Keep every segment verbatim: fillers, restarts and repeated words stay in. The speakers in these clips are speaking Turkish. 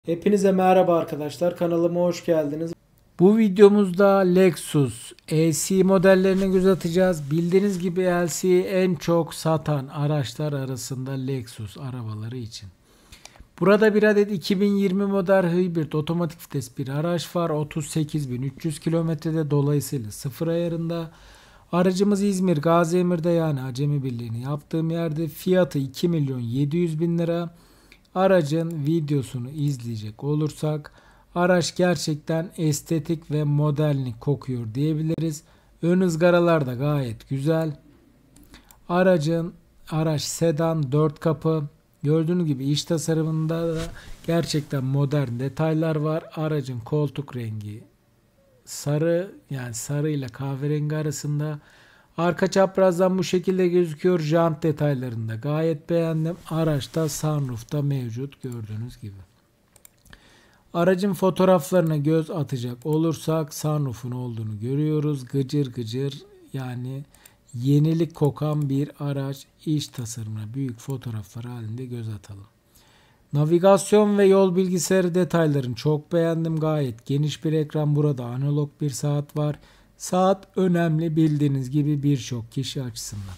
Hepinize merhaba arkadaşlar, kanalıma hoş geldiniz. Bu videomuzda Lexus E C modellerine göz atacağız. Bildiğiniz gibi L C'yi en çok satan araçlar arasında Lexus arabaları için. Burada bir adet iki bin yirmi model hibrit otomatik vites bir araç var. otuz sekiz bin üç yüz kilometrede, dolayısıyla sıfır ayarında. Aracımız İzmir Gaziemir'de, yani Acemi Birliği'ni yaptığım yerde. Fiyatı iki milyon yedi yüz bin lira. Aracın videosunu izleyecek olursak araç gerçekten estetik ve modernlik kokuyor diyebiliriz. Ön ızgaralar da gayet güzel. Aracın araç sedan, dört kapı. Gördüğünüz gibi iç tasarımında da gerçekten modern detaylar var. Aracın koltuk rengi sarı, yani sarı ile kahverengi arasında. Arka çaprazdan bu şekilde gözüküyor. Jant detaylarında gayet beğendim. Araçta sunroof'ta mevcut gördüğünüz gibi. Aracın fotoğraflarına göz atacak olursak sunroof'un olduğunu görüyoruz. Gıcır gıcır, yani yenilik kokan bir araç. İç tasarımına büyük fotoğraflar halinde göz atalım. Navigasyon ve yol bilgisayarı detaylarını çok beğendim. Gayet geniş bir ekran. Burada analog bir saat var. Saat önemli, bildiğiniz gibi birçok kişi açısından.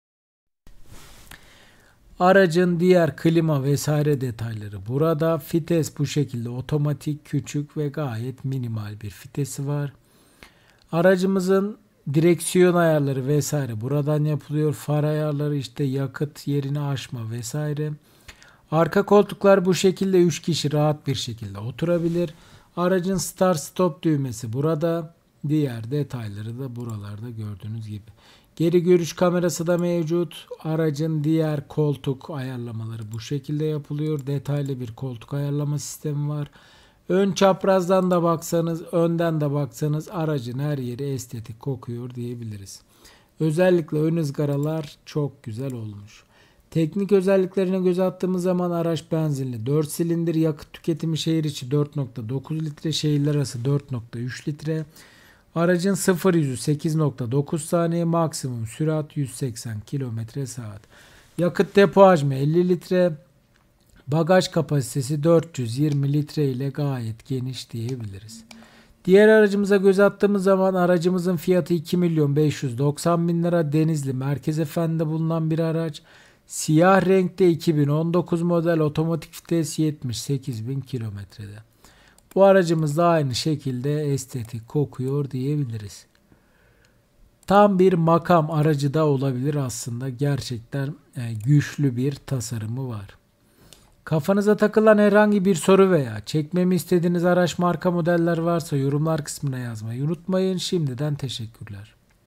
Aracın diğer klima vesaire detayları burada. Vites bu şekilde otomatik, küçük ve gayet minimal bir vitesi var. Aracımızın direksiyon ayarları vesaire buradan yapılıyor. Far ayarları, işte yakıt yerini aşma vesaire. Arka koltuklar bu şekilde, üç kişi rahat bir şekilde oturabilir. Aracın start stop düğmesi burada. Diğer detayları da buralarda gördüğünüz gibi. Geri görüş kamerası da mevcut. Aracın diğer koltuk ayarlamaları bu şekilde yapılıyor. Detaylı bir koltuk ayarlama sistemi var. Ön çaprazdan da baksanız, önden de baksanız aracın her yeri estetik kokuyor diyebiliriz. Özellikle ön ızgaralar çok güzel olmuş. Teknik özelliklerine göz attığımız zaman araç benzinli, dört silindir, yakıt tüketimi şehir içi dört nokta dokuz litre, şehirler arası dört nokta üç litre. Aracın sıfır yüzü sekiz nokta dokuz saniye, maksimum sürat yüz seksen kilometre saat. Yakıt depo hacmi elli litre. Bagaj kapasitesi dört yüz yirmi litre ile gayet geniş diyebiliriz. Diğer aracımıza göz attığımız zaman aracımızın fiyatı iki milyon beş yüz doksan bin lira. Denizli Merkez Efendi'de bulunan bir araç. Siyah renkte, iki bin on dokuz model, otomatik vites, yetmiş sekiz bin kilometrede. Bu aracımız da aynı şekilde estetik kokuyor diyebiliriz. Tam bir makam aracı da olabilir aslında. Gerçekten güçlü bir tasarımı var. Kafanıza takılan herhangi bir soru veya çekmemi istediğiniz araç, marka, modeller varsa yorumlar kısmına yazmayı unutmayın. Şimdiden teşekkürler.